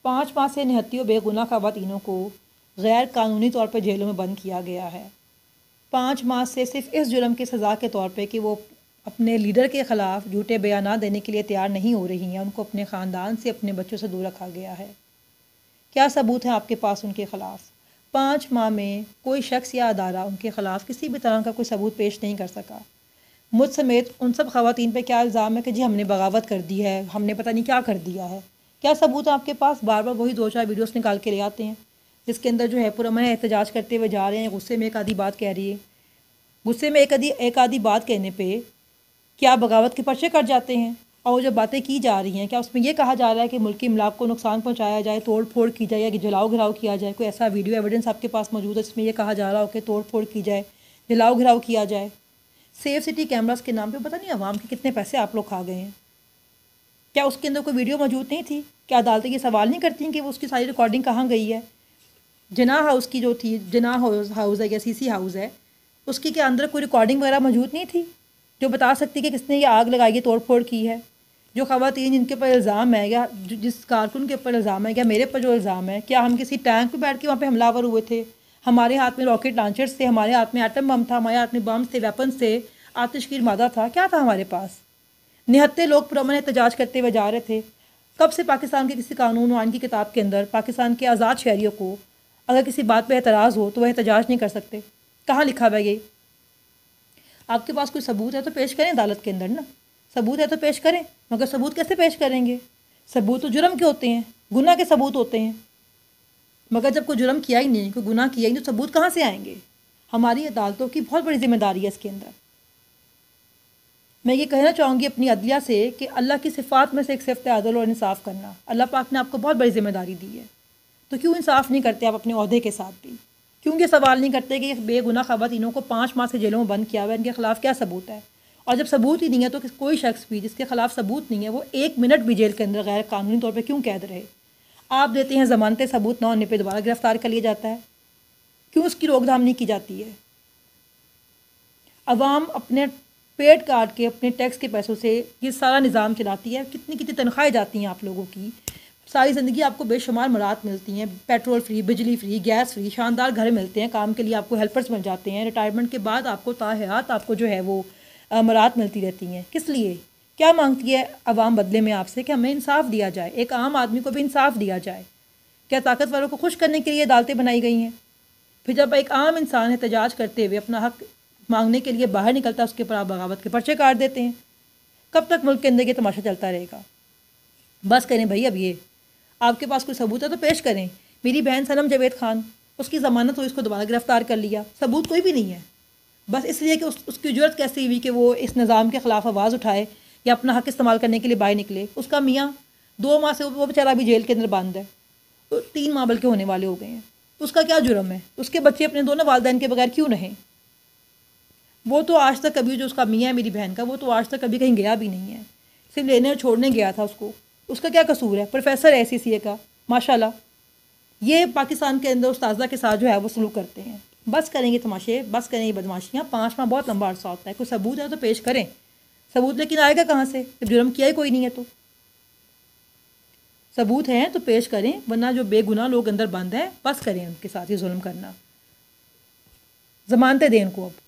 5 माह से निहत्ती और बेगुनाह ख़वातीनों को गैर कानूनी तौर पर जेलों में बंद किया गया है। 5 माह से सिर्फ इस जुर्म की सज़ा के तौर पे कि वो अपने लीडर के ख़िलाफ़ झूठे बयान देने के लिए तैयार नहीं हो रही हैं, उनको अपने ख़ानदान से, अपने बच्चों से दूर रखा गया है। क्या सबूत है आपके पास उनके ख़िलाफ़? 5 माह में कोई शख्स या अदारा उनके ख़िलाफ़ किसी भी तरह का कोई सबूत पेश नहीं कर सका। मुझ समेत उन सब ख़वातीन पे क्या इल्ज़ाम है कि जी हमने बगावत कर दी है, हमने पता नहीं क्या कर दिया है। क्या सबूत है आपके पास? बार बार वही 2-4 वीडियोस निकाल के ले आते हैं, जिसके अंदर जो है पुरअमन एहतजाज करते हुए जा रहे हैं, गुस्से में एक आधी बात कह रही है, गुस्से में एक आधी बात कहने पे क्या बगावत के पर्चे कट जाते हैं? और जब बातें की जा रही हैं, क्या उसमें ये कहा जा रहा है कि मुल्की इमलाक को नुकसान पहुँचाया जाए, तोड़ फोड़ की जाए या जलाओ घिराव किया जाए? कोई ऐसा वीडियो एविडेंस आपके पास मौजूद है जिसमें यह कहा जा रहा हो कि तोड़ फोड़ की जाए, जलाओ घिराव किया जाए? सेफ सिटी कैमरास के नाम पे पता नहीं अवाम के कितने पैसे आप लोग खा गए हैं। क्या उसके अंदर कोई वीडियो मौजूद नहीं थी? क्या अदालतें ये सवाल नहीं करती कि वो उसकी सारी रिकॉर्डिंग कहाँ गई है? जनाह हाउस की जो थी, जनाह हाउस है या सीसी हाउस है, उसकी के अंदर कोई रिकॉर्डिंग वगैरह मौजूद नहीं थी जो बता सकती कि किसने ये आग लगाई है, तोड़ फोड़ की है? जो ख़वातीन जिनके ऊपर इल्ज़ाम है या जिस कारकुन के ऊपर इल्ज़ाम है या मेरे पर जो इल्ज़ाम है, क्या हम किसी टैंक पर बैठ के वहाँ पर हमलावर हुए थे? हमारे हाथ में रॉकेट लॉन्चर्स थे, हमारे हाथ में एटम बम था, हमारे हाथ में बम्स थे, वेपन्स थे, आतिशगीर मादा था, क्या था हमारे पास? निहत्ते लोग पुरअमन एहतजाज करते हुए जा रहे थे। कब से पाकिस्तान के किसी कानून और आइन की किताब के अंदर पाकिस्तान के आज़ाद शहरियों को अगर किसी बात पर एतराज़ हो तो वह एहतजाज नहीं कर सकते? कहाँ लिखा हुआ ये? आपके पास कोई सबूत है तो पेश करें अदालत के अंदर ना, सबूत है तो पेश करें। मगर सबूत कैसे पेश करेंगे? सबूत तो जुर्म के होते हैं, गुनाह के सबूत होते हैं। मगर जब कोई जुर्म किया ही नहीं, कोई गुनाह किया ही नहीं, तो सबूत कहाँ से आएंगे? हमारी अदालतों की बहुत बड़ी जिम्मेदारी है इसके अंदर। मैं ये कहना चाहूँगी अपनी अदलिया से कि अल्लाह की सिफ़ात में से एक सिफ़त अदल और इंसाफ़ करना। अल्लाह पाक ने आपको बहुत बड़ी जिम्मेदारी दी है, तो क्यों इंसाफ़ नहीं करते आप अपने ओहदे के साथ भी? क्यों ये सवाल नहीं करते कि बेगुनाह ख़वातीनों को 5 माह से जेलों में बंद किया हुआ है, इनके ख़िलाफ़ क्या सबूत है? और जब सबूत ही नहीं है तो कोई शख्स भी जिसके ख़िलाफ़ सबूत नहीं है वो 1 मिनट भी जेल के अंदर गैर कानूनी तौर पर क्यों कैद रहे? आप देते हैं ज़मानतें, सबूत ना होने पर दोबारा गिरफ़्तार कर लिया जाता है। क्यों उसकी रोकथाम नहीं की जाती है? अवाम अपने पेट काट के अपने टैक्स के पैसों से ये सारा निज़ाम चलाती है। कितनी कितनी तनख्वाहें जाती हैं आप लोगों की, सारी ज़िंदगी आपको बेशुमार मराहत मिलती हैं, पेट्रोल फ्री, बिजली फ्री, गैस फ्री, शानदार घर मिलते हैं, काम के लिए आपको हेल्पर्स मिल जाते हैं, रिटायरमेंट के बाद आपको ताहयात आपको जो है वो मराहत मिलती रहती हैं। किस लिए? क्या मांगती है अवाम बदले में आपसे? कि हमें इंसाफ दिया जाए, एक आम आदमी को भी इंसाफ दिया जाए। क्या ताकतवरों को खुश करने के लिए अदालतें बनाई गई हैं? फिर जब एक आम इंसान एहतजाज करते हुए अपना हक मांगने के लिए बाहर निकलता है, उसके ऊपर आप बगावत के पर्चे काट देते हैं। कब तक मुल्क के अंदर ये तमाशा चलता रहेगा? बस करें भाई, अब ये आपके पास कोई सबूत है तो पेश करें। मेरी बहन सनम जावेद खान, उसकी ज़मानत हुई, उसको दोबारा गिरफ़्तार कर लिया, सबूत कोई भी नहीं है। बस इसलिए कि उसकी ज़रूरत कैसे हुई कि वो इस निज़ाम के ख़िलाफ़ आवाज़ उठाए या अपना हक इस्तेमाल करने के लिए बाहर निकले। उसका मियाँ 2 माह से वो बेचारा अभी जेल के अंदर बंद है, तो 3 माह बल्कि होने वाले हो गए हैं। उसका क्या जुर्म है? उसके बच्चे अपने दोनों वालिदैन के बगैर क्यों रहें? वो तो आज तक कभी, जो उसका मियाँ है मेरी बहन का, वो तो आज तक कभी कहीं गया भी नहीं है, सिर्फ लेने और छोड़ने गया था उसको। उसका क्या कसूर है? प्रोफेसर है SCCA का, माशाल्लाह। ये पाकिस्तान के अंदर उस्ताज़ा के साथ जो है वो सलूक करते हैं। बस करेंगे तमाशे, बस करेंगे बदमाशियाँ। 5 माह बहुत लंबा अर्सा होता है। कोई सबूत है तो पेश करें। सबूत लेकिन आएगा कहाँ से जब जुर्म किया ही कोई नहीं है? तो सबूत हैं तो पेश करें, वरना जो बेगुनाह लोग अंदर बंद हैं बस करें उनके साथ ये जुल्म करना। ज़मानतें दें उनको अब।